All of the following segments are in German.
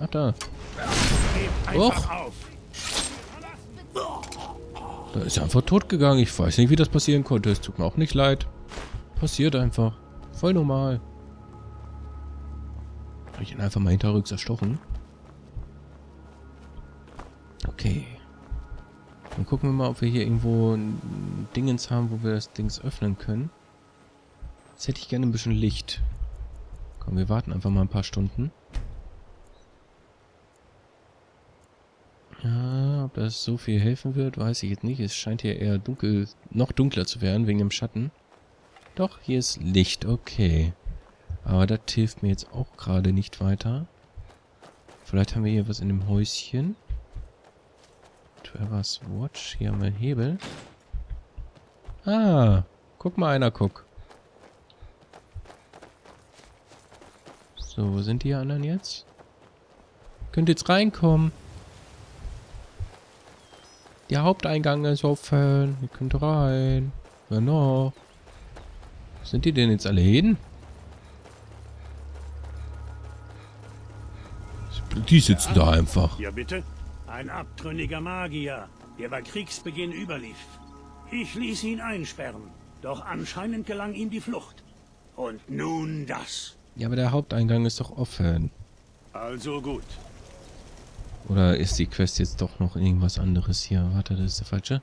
Ach, da. Och! Da ist er einfach tot gegangen. Ich weiß nicht, wie das passieren konnte. Es tut mir auch nicht leid. Passiert einfach. Voll normal. Habe ich ihn einfach mal hinterrücks erstochen. Okay. Dann gucken wir mal, ob wir hier irgendwo ein Dingens haben, wo wir das Dings öffnen können. Jetzt hätte ich gerne ein bisschen Licht. Komm, wir warten einfach mal ein paar Stunden. Ja, ob das so viel helfen wird, weiß ich jetzt nicht. Es scheint hier eher dunkel, noch dunkler zu werden, wegen dem Schatten. Doch, hier ist Licht, okay. Aber das hilft mir jetzt auch gerade nicht weiter. Vielleicht haben wir hier was in dem Häuschen. Trevor's Watch. Hier haben wir einen Hebel. Ah, guck mal einer, guck. So, wo sind die anderen jetzt? Könnt jetzt reinkommen. Der Haupteingang ist offen. Ihr könnt rein. Wer noch? Sind die denn jetzt alle hin? Die sitzen da einfach. Ja, bitte? Ein abtrünniger Magier, der bei Kriegsbeginn überlief. Ich ließ ihn einsperren, doch anscheinend gelang ihm die Flucht. Und nun das. Ja, aber der Haupteingang ist doch offen. Also gut. Oder ist die Quest jetzt doch noch irgendwas anderes hier? Warte, das ist der falsche.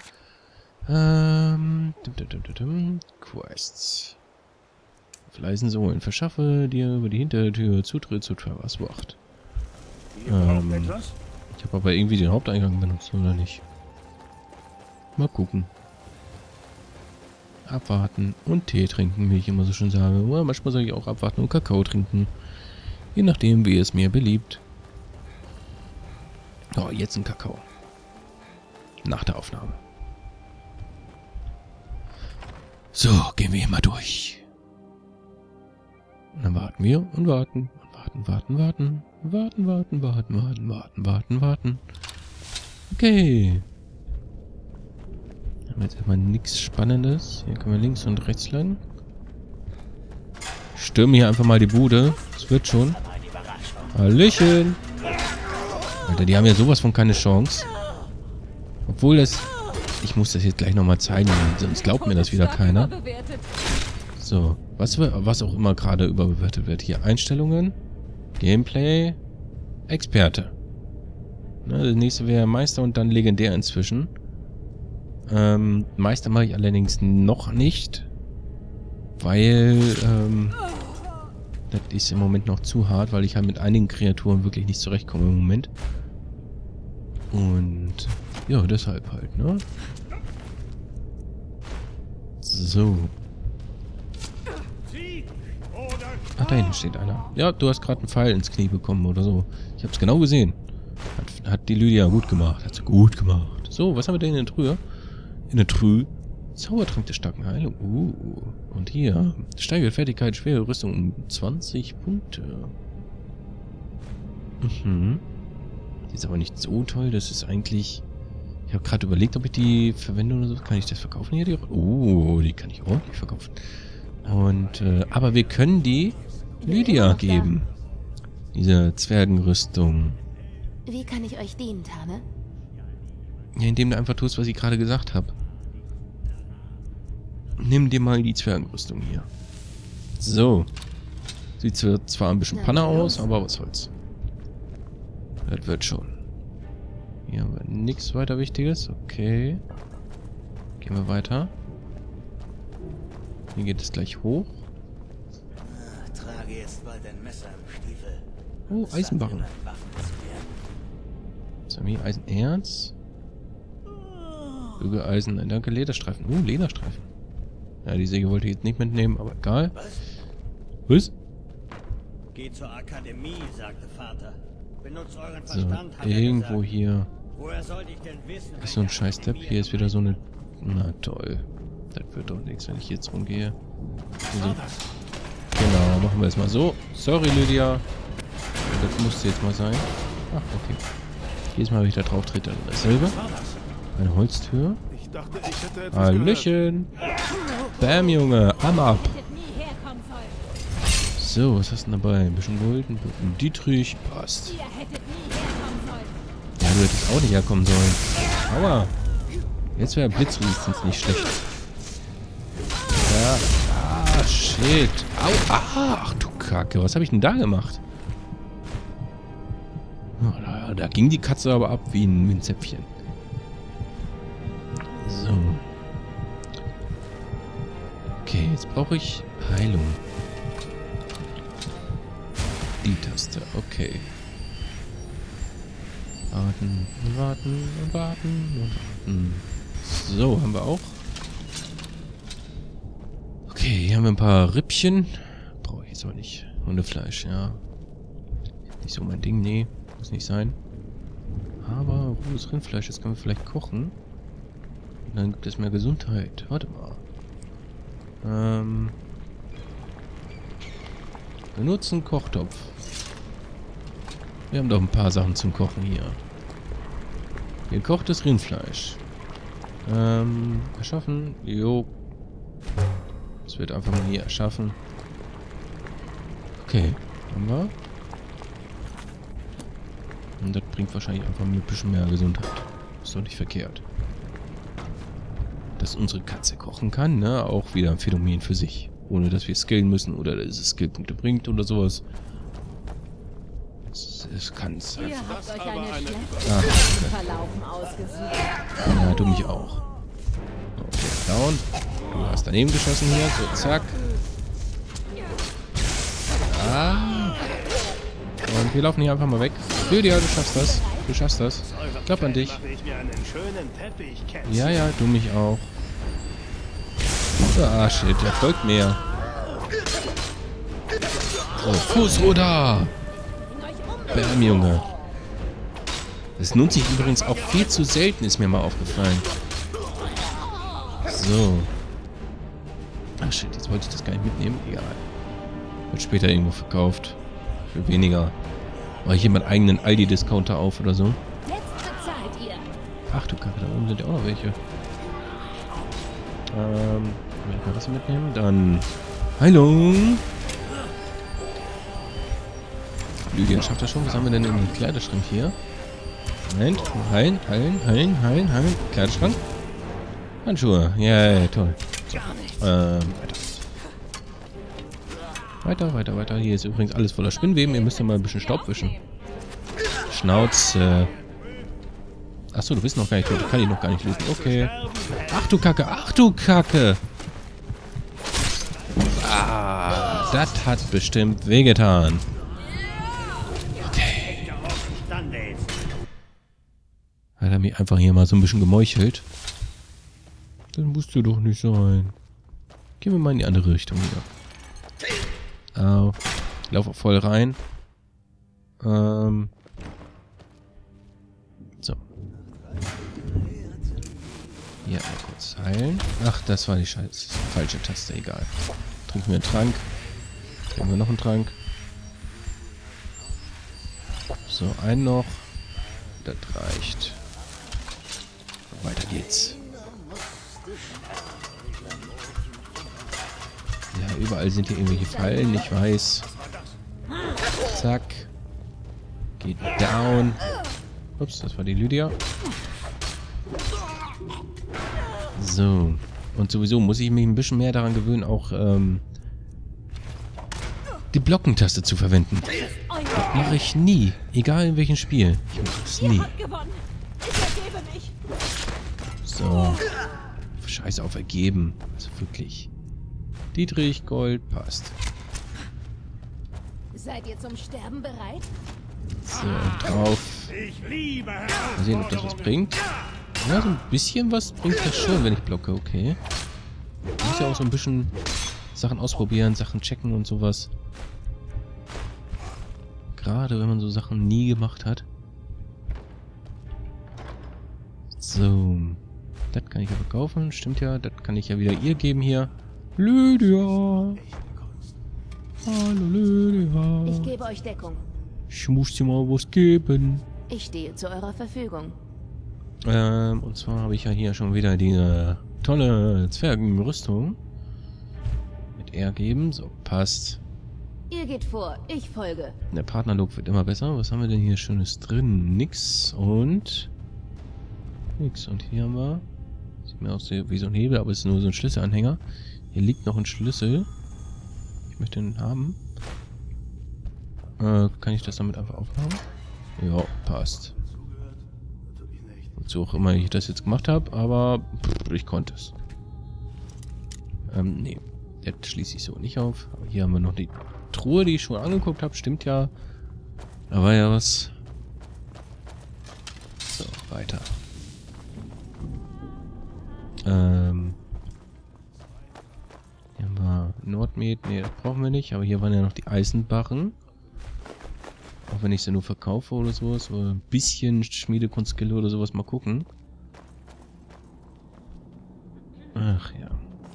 Quests. Fleißen Sohlen. Verschaffe dir über die Hintertür Zutritt zu Trevor's Wacht. Ihr braucht etwas? Ich habe aber irgendwie den Haupteingang benutzt, oder nicht? Mal gucken. Abwarten und Tee trinken, wie ich immer so schön sage. Oder manchmal soll ich auch abwarten und Kakao trinken. Je nachdem, wie es mir beliebt. Oh, jetzt ein Kakao. Nach der Aufnahme. So, gehen wir hier mal durch. Und dann warten wir und warten. Und warten. Warten. Okay. Haben wir jetzt erstmal nichts Spannendes. Hier können wir links und rechts lang. Stürmen hier einfach mal die Bude. Das wird schon. Hallöchen. Alter, die haben ja sowas von keine Chance. Obwohl das... Ich muss das jetzt gleich nochmal zeigen, sonst glaubt mir das wieder keiner. So, was auch immer gerade überbewertet wird. Hier Einstellungen, Gameplay, Experte. Ne, das nächste wäre Meister und dann Legendär inzwischen. Meister mache ich allerdings noch nicht, weil das ist im Moment noch zu hart, weil ich halt mit einigen Kreaturen wirklich nicht zurechtkomme im Moment. Und ja, deshalb halt, ne? So. Ach, da hinten steht einer. Ja, du hast gerade einen Pfeil ins Knie bekommen oder so. Ich hab's genau gesehen. Hat die Lydia gut gemacht. Hat sie gut gemacht. So, was haben wir denn in der Truhe? In der Truhe? Zaubertrank der starken Heilung. Und hier. Steigert Fertigkeit, schwere Rüstung um 20 Punkte. Die ist aber nicht so toll. Das ist eigentlich... Ich habe gerade überlegt, ob ich die verwende oder so. Kann ich das verkaufen hier? Die kann ich ordentlich verkaufen. Und, aber wir können die Lydia geben. Diese Zwergenrüstung. Wie kann ich euch dienen, Tane? Ja, indem du einfach tust, was ich gerade gesagt habe. Nimm dir mal die Zwergenrüstung hier. So. Sieht zwar ein bisschen Panne aus, aber was soll's. Das wird schon. Hier haben wir nichts weiter Wichtiges. Okay. Gehen wir weiter. Hier geht es gleich hoch. Trage jetzt bald ein Messer im Stiefel. Oh, Eisenbarren. Sammy, Eisenerz. Bügeleisen, danke, Lederstreifen. Lederstreifen. Ja, die Säge wollte ich jetzt nicht mitnehmen, aber egal. Was? Geht zur Akademie, sagte Vater. Benutzt euren So, Verstand, hat er irgendwo gesagt. hier Woher sollte ich denn wissen? ist so ein scheiß Step. Hier ist wieder so eine... Na toll. Das wird doch nichts, wenn ich jetzt rumgehe. Also, genau, machen wir es mal so. Sorry, Lydia. Das musste jetzt mal sein. Ach, okay. Jedes Mal, wenn ich da drauf trete, dann dasselbe. Eine Holztür. Ich dachte, ich hätte etwas Hallöchen. Bam, Junge. Arm ab. So, was hast du denn dabei? Ein bisschen Gold, ein bisschen Dietrich. Passt. Ihr hättet nie herkommen sollen. Ja, du hättest auch nicht herkommen sollen. Aua. Jetzt wäre Blitzresistenz nicht schlecht. Ja. Ah, shit. Au. Ah, ach du Kacke. Was habe ich denn da gemacht? Oh, da ging die Katze aber ab wie ein Zäpfchen. So. Okay, jetzt brauche ich Heilung. Die Taste, okay. Warten, warten, warten, warten. So, haben wir auch. Okay, hier haben wir ein paar Rippchen. Brauche ich jetzt aber nicht. Hundefleisch, ja. Nicht so mein Ding, nee. Muss nicht sein. Aber rohes Rindfleisch, das können wir vielleicht kochen. Und dann gibt es mehr Gesundheit. Warte mal. Benutzen Kochtopf. Wir haben doch ein paar Sachen zum Kochen hier. Gekochtes Rindfleisch. Erschaffen. Jo. Das wird einfach mal hier erschaffen. Okay. Haben wir. Und das bringt wahrscheinlich einfach ein bisschen mehr Gesundheit. Ist doch nicht verkehrt. Dass unsere Katze kochen kann, ne? Auch wieder ein Phänomen für sich. Ohne dass wir skillen müssen oder dass es Skillpunkte bringt oder sowas. Es kann es Ihr einfach. habt euch eine schlechte Ah, Verlaufen ausgesucht. ja, du mich auch. Okay, down. Du hast daneben geschossen hier. So, zack. Ah. Und wir laufen hier einfach mal weg. Lydia, du schaffst das. Du schaffst das. Glaub an dich. Ja, ja, du mich auch. Ah, shit, der folgt mir. So, Fußruder! Bam, Junge. Das nutzt sich übrigens auch viel zu selten, ist mir mal aufgefallen. So. Ach shit, jetzt wollte ich das gar nicht mitnehmen. Egal. Wird später irgendwo verkauft. Für weniger. Mache ich hier meinen eigenen Aldi-Discounter auf oder so. Jetzt bezahlt ihr. Ach du Kacke, da oben sind ja auch noch welche. Will ich mal Wasser mitnehmen? Dann Heilung. Lydia schafft das schon. Was haben wir denn in dem Kleiderschrank hier? Moment. Heilen, heilen, heilen, heilen, heilen. Kleiderschrank. Handschuhe. Ja, toll. So. Weiter. Weiter, weiter. Hier ist übrigens alles voller Spinnweben. Ihr müsst ja mal ein bisschen Staub wischen. Schnauze. Achso, du bist noch gar nicht tot. Kann ich noch gar nicht lösen. Okay. Ach du Kacke, ach du Kacke. Ah, das hat bestimmt wehgetan. Okay. Hat er mich einfach hier mal so ein bisschen gemeuchelt. Das musste doch nicht sein. Gehen wir mal in die andere Richtung wieder. Au. Ich laufe auch voll rein. So. Hier mal kurz heilen. Ach, das war die falsche Taste. Egal. Trinken wir einen Trank. Trinken wir noch einen Trank. So, einen noch. Das reicht. Weiter geht's. Ja, überall sind hier irgendwelche Fallen. Ich weiß. Zack. Geht down. Ups, das war die Lydia. So. Und sowieso muss ich mich ein bisschen mehr daran gewöhnen, auch die Blockentaste zu verwenden. Das mache ich nie. Egal in welchem Spiel. Ich mache es nie. So. Scheiße auf ergeben. Also wirklich. Dietrich, Gold, passt. Seid ihr zum Sterben bereit? So, drauf. Mal sehen, ob das was bringt. Ja, so ein bisschen was bringt das schon, wenn ich blocke, okay. Ich muss ja auch so ein bisschen Sachen ausprobieren, Sachen checken und sowas. Gerade wenn man so Sachen nie gemacht hat. So. Das kann ich ja verkaufen, stimmt ja. Das kann ich ja wieder ihr geben hier. Lydia! Hallo Lydia! Ich gebe euch Deckung. Ich muss dir mal was geben. Ich stehe zu eurer Verfügung. Und zwar habe ich ja hier schon wieder die tolle Zwergenrüstung. Mit R geben, so passt. Ihr geht vor, ich folge. Der Partnerlook wird immer besser. Was haben wir denn hier Schönes drin? Nix und... Nix. Und hier haben wir... Sieht mir aus wie so ein Hebel, aber es ist nur so ein Schlüsselanhänger. Hier liegt noch ein Schlüssel. Ich möchte den haben. Kann ich das damit einfach aufmachen? Ja, passt. Wozu auch immer ich das jetzt gemacht habe, aber ich konnte es. Nee. Jetzt schließe ich so nicht auf. Aber hier haben wir noch die Truhe, die ich schon angeguckt habe. Stimmt ja. Da war ja was. So, weiter. Hier haben wir Nordmed. Nee, das brauchen wir nicht. Aber hier waren ja noch die Eisenbarren. Auch wenn ich sie nur verkaufe oder sowas. Oder ein bisschen Schmiedekunstskille oder sowas. Mal gucken. Ach ja.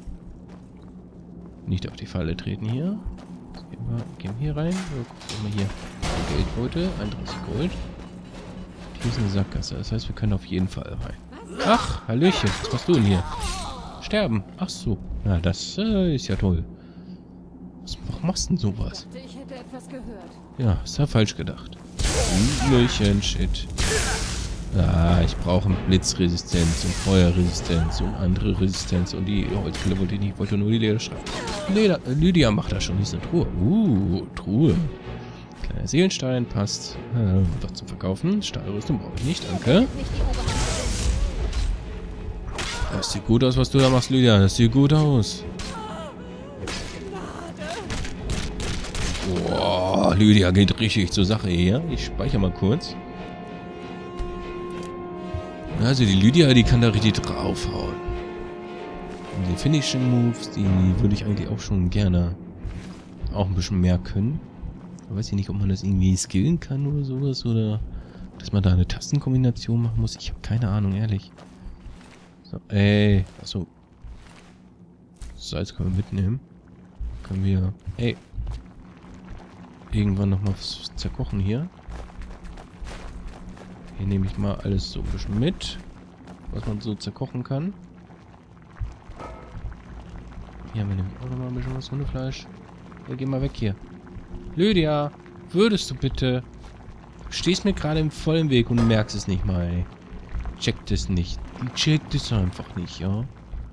Nicht auf die Falle treten hier. Jetzt gehen wir hier rein. So, gucken wir hier. Geldbeutel. 31 Gold. Hier ist eine Sackgasse. Das heißt, wir können auf jeden Fall rein. Ach, Hallöchen. Was machst du denn hier? Sterben. Ach so. Na, das ist ja toll. Warum machst du denn sowas? Ich hätte etwas gehört. Ja, ist ja falsch gedacht. Hallöchen, shit. Ah, ich brauche Blitzresistenz und Feuerresistenz und andere Resistenz und die Holzpille wollte ich nicht, ich wollte nur die Lederschreiben. Lydia macht das schon, die ist eine Truhe. Truhe. Kleiner Seelenstein, passt. Was zum Verkaufen. Stahlrüstung brauche ich nicht, danke. Das sieht gut aus, was du da machst, Lydia. Das sieht gut aus. Boah, Lydia geht richtig zur Sache hier. Ich speichere mal kurz. Also die Lydia, die kann da richtig draufhauen. Und die Finishing Moves, die würde ich eigentlich auch schon gerne auch ein bisschen mehr können. Ich weiß nicht, ob man das irgendwie skillen kann oder sowas. Oder dass man da eine Tastenkombination machen muss. Ich habe keine Ahnung, ehrlich. So, ey. Achso. Salz können wir mitnehmen. Können wir... Ey. Irgendwann nochmal was zerkochen hier. Hier nehme ich mal alles so ein bisschen mit, was man so zerkochen kann. Hier haben wir nämlich auch noch mal ein bisschen was Hundefleisch. Ja, geh mal weg hier. Lydia, würdest du bitte... Du stehst mir gerade im vollen Weg und merkst es nicht mal, ey. Checkt es nicht. Die checkt es einfach nicht, ja.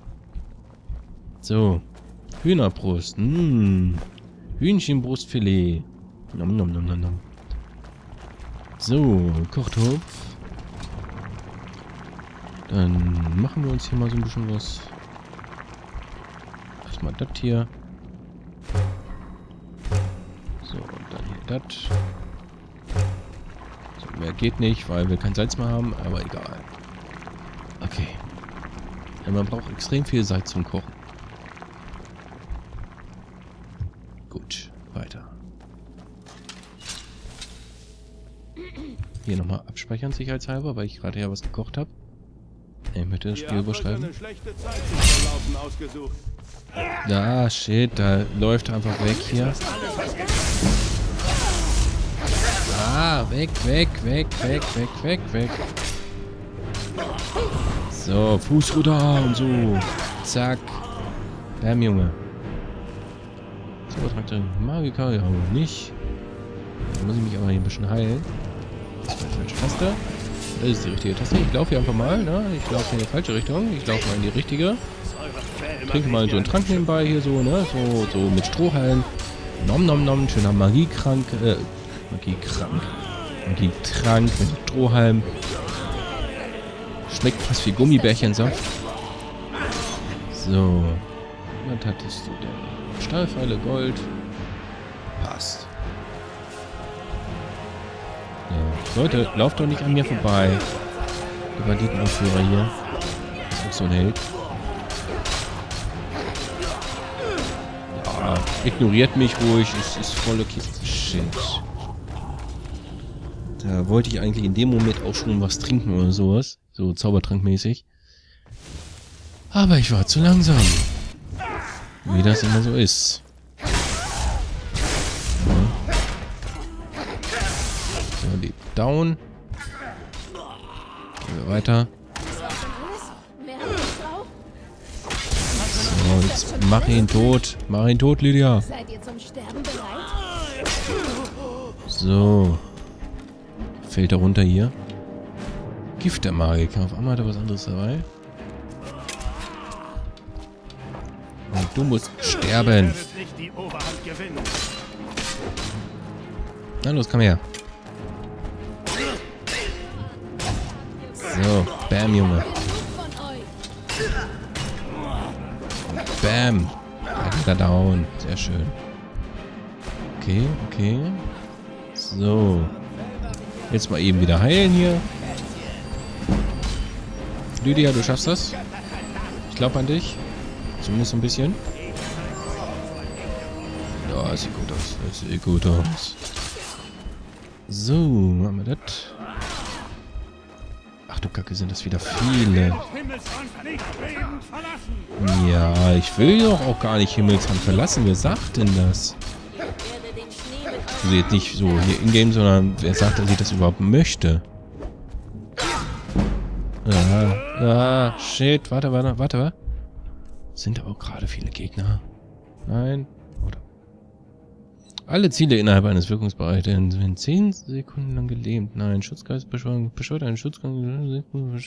So. Hühnerbrust. Hühnchenbrustfilet. Nom nom nom nom nom. So, Kochtopf. Dann machen wir uns hier mal so ein bisschen was. Erstmal das hier. So, und dann hier das. So, mehr geht nicht, weil wir kein Salz mehr haben, aber egal. Okay. Ja, man braucht extrem viel Salz zum Kochen. Gut, weiter. Hier nochmal abspeichern, sicherheitshalber, weil ich gerade ja was gekocht habe. Ich möchte das Spiel überschreiben. Ja, shit, da läuft einfach weg hier. Ah, weg. So, Fuß runter und so. Zack. Bam, Junge. So, Traktor Magika, ja, wohl nicht. Da muss ich mich aber hier ein bisschen heilen. Das ist die falsche Taste. Das ist die richtige Taste. Ich laufe hier einfach mal, ne? Ich laufe in die falsche Richtung. Ich laufe mal in die richtige. Trinke mal so einen Trank nebenbei hier so, ne? So mit Strohhalm. Nom nom nom. Schöner Magietrank mit Strohhalm. Schmeckt fast wie Gummibärchensaft. So. Was hattest du denn? Stahlpfeile, Gold. Passt. Ja. Leute, lauft doch nicht an mir vorbei. Die Banditenaufführer hier. Das ist auch so ein Held. Ja, ignoriert mich ruhig. Es ist voll okay. Shit. Da wollte ich eigentlich in dem Moment auch schon was trinken oder sowas. So Zaubertrankmäßig. Aber ich war zu langsam. Wie das immer so ist. Ja. So, die down. Gehen wir weiter. So, jetzt mach ihn tot. Mach ihn tot, Lydia. Seid ihr zum Sterben bereit? So. Fällt er runter hier. Gift der Magiker. Auf einmal hat er was anderes dabei. Und du musst sterben. Na los, komm her. So, bam, Junge. Bam. Da down. Sehr schön. Okay, okay. So. Jetzt mal eben wieder heilen hier. Lydia, du schaffst das. Ich glaube an dich. Zumindest ein bisschen. Ja, sieht gut aus. Das sieht gut aus. So, machen wir das. Ach du Kacke, sind das wieder viele. Ja, ich will doch auch gar nicht Himmelshand verlassen. Wer sagt denn das? Also jetzt nicht so hier in-game, sondern wer sagt, dass ich das überhaupt möchte? Shit. Warte. Sind aber auch gerade viele Gegner. Nein. Oder? Alle Ziele innerhalb eines Wirkungsbereichs werden 10 Sekunden lang gelähmt. Nein, Schutzgeist beschwört einen Schutzgeist.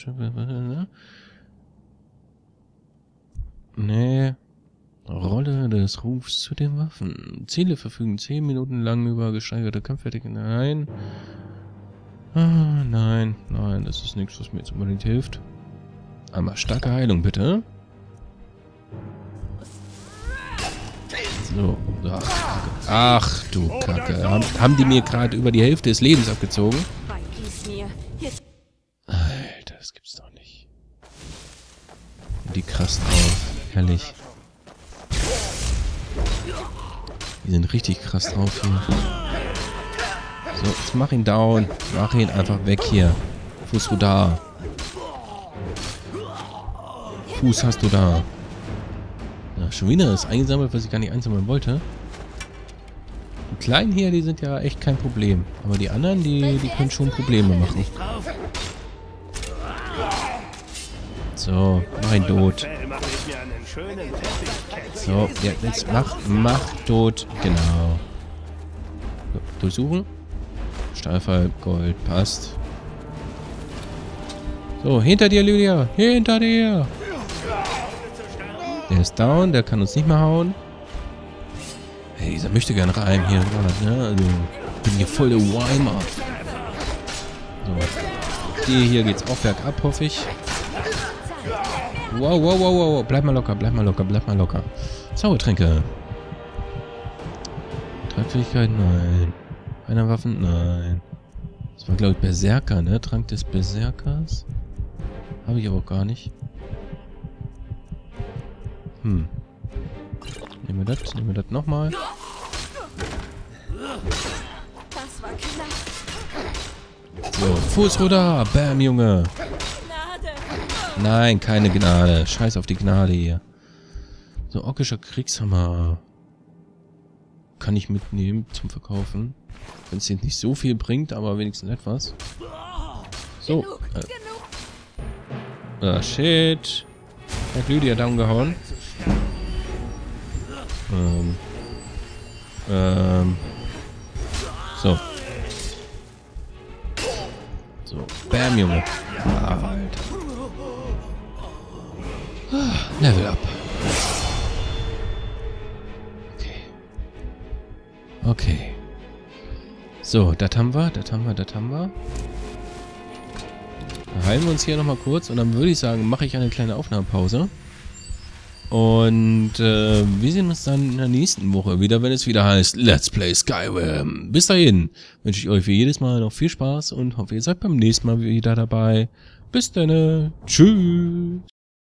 Nee. Rolle des Rufs zu den Waffen. Ziele verfügen 10 Minuten lang über gesteigerte Kampffertigkeit. Nein. Nein, das ist nichts, was mir jetzt unbedingt hilft. Einmal starke Heilung, bitte. So. Ach du Kacke. Haben die mir gerade über die Hälfte des Lebens abgezogen? Alter, das gibt's doch nicht. Die krass drauf. Herrlich. Die sind richtig krass drauf hier. So, jetzt mach ihn down. Mach ihn einfach weg hier. Fuß du da. Fuß hast du da. Ja, schon wieder ist eingesammelt, was ich gar nicht einsammeln wollte. Die Kleinen hier, die sind ja echt kein Problem. Aber die anderen, die können schon Probleme machen. So, mach ihn tot. So, ja, jetzt mach tot. Genau. So, durchsuchen. Stahlfall, Gold, passt. So, hinter dir, Lydia. Hinter dir. Der ist down, der kann uns nicht mehr hauen. Hey, dieser möchte gerne rein hier. Ne? Also, ich bin hier voll der Weimer. So. Hier geht's auch bergab, hoffe ich. Wow. Bleib mal locker. Zaubertränke. Treibfähigkeit, nein. Einer Waffen, nein. Das war, glaube ich, Berserker, ne? Trank des Berserkers. Habe ich aber auch gar nicht. Nehmen wir das nochmal. So, Fußruder, bam, Junge. Nein, keine Gnade. Scheiß auf die Gnade hier. So, orkischer Kriegshammer. Kann ich mitnehmen zum Verkaufen. Wenn es jetzt nicht so viel bringt, aber wenigstens etwas. So. Shit. Hat Lydia down gehauen. So. So. Bam, Junge. Alter. Level up. Okay. So, das haben wir. Dann heilen wir uns hier nochmal kurz und dann würde ich sagen, mache ich eine kleine Aufnahmepause. Und wir sehen uns dann in der nächsten Woche wieder, wenn es wieder heißt Let's Play Skyrim. Bis dahin wünsche ich euch wie jedes Mal noch viel Spaß und hoffe, ihr seid beim nächsten Mal wieder dabei. Bis dann. Tschüss.